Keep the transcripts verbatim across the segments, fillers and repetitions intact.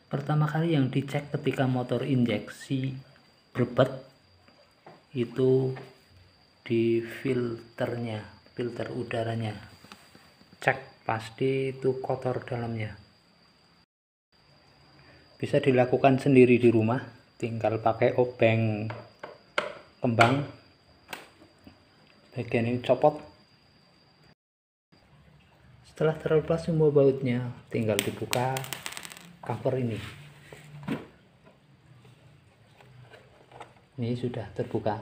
Pertama kali yang dicek ketika motor injeksi berbet itu di filternya, filter udaranya. Cek pasti itu kotor dalamnya. Bisa dilakukan sendiri di rumah, tinggal pakai obeng kembang. Bagian ini copot. Setelah terlepas semua bautnya, tinggal dibuka cover ini. Ini sudah terbuka.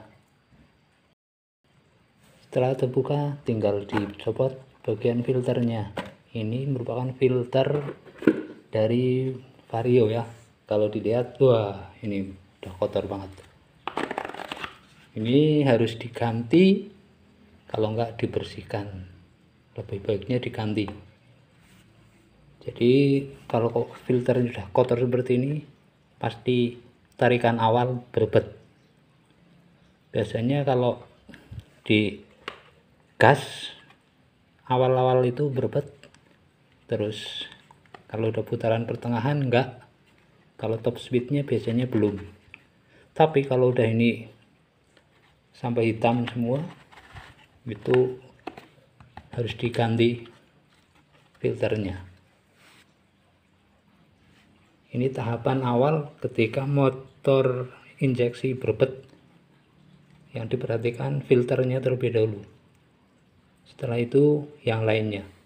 Setelah terbuka, tinggal dicopot bagian filternya. Ini merupakan filter dari Vario ya. Kalau dilihat, wah ini udah kotor banget. Ini harus diganti, kalau enggak dibersihkan. Lebih baiknya diganti. Jadi kalau filternya sudah kotor seperti ini, pasti tarikan awal berbet. Biasanya kalau di gas awal-awal itu berbet, terus kalau udah putaran pertengahan enggak, kalau top speednya biasanya belum. Tapi kalau udah ini sampai hitam semua, itu harus diganti filternya. Ini tahapan awal ketika motor injeksi berbet. Yang diperhatikan filternya terlebih dahulu. Setelah itu yang lainnya.